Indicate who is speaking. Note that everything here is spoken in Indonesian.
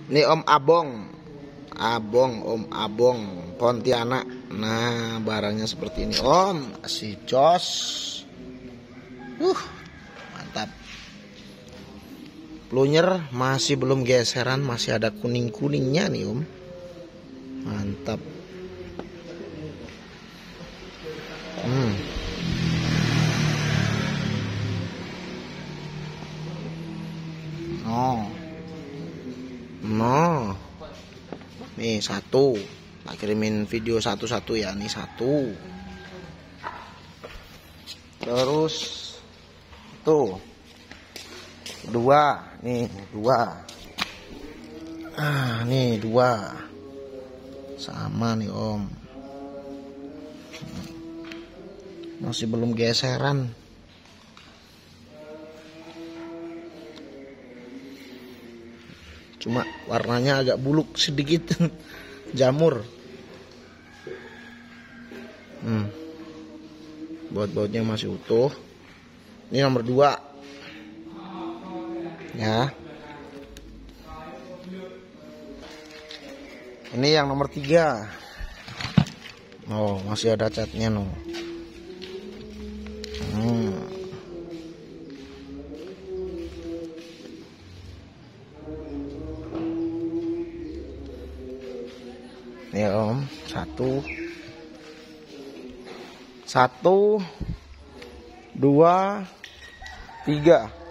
Speaker 1: Ini Om Abong, Om Abong Pontianak. Nah, barangnya seperti ini Om, si jos. Mantap. Plunyer masih belum geseran, masih ada kuning-kuningnya nih Om. Mantap. No. Nih satu. Tak kirimin video satu-satu ya. Nih satu. Terus tuh. Dua. Nih dua. Nih dua. Sama nih Om. Masih belum geseran. Cuma warnanya agak buluk sedikit. Jamur. Baut-bautnya masih utuh. Ini nomor 2 ya. Ini yang nomor 3. Oh, masih ada catnya no. Nih Om, 1, 2, 3.